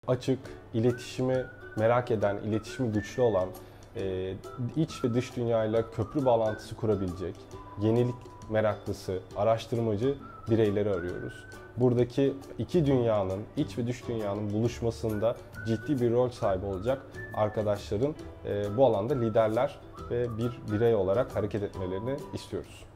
Açık, iletişimi merak eden, iletişimi güçlü olan, iç ve dış dünyayla köprü bağlantısı kurabilecek, yenilik meraklısı, araştırmacı bireyleri arıyoruz. Buradaki iki dünyanın, iç ve dış dünyanın buluşmasında ciddi bir rol sahibi olacak arkadaşların bu alanda liderler ve bir birey olarak hareket etmelerini istiyoruz.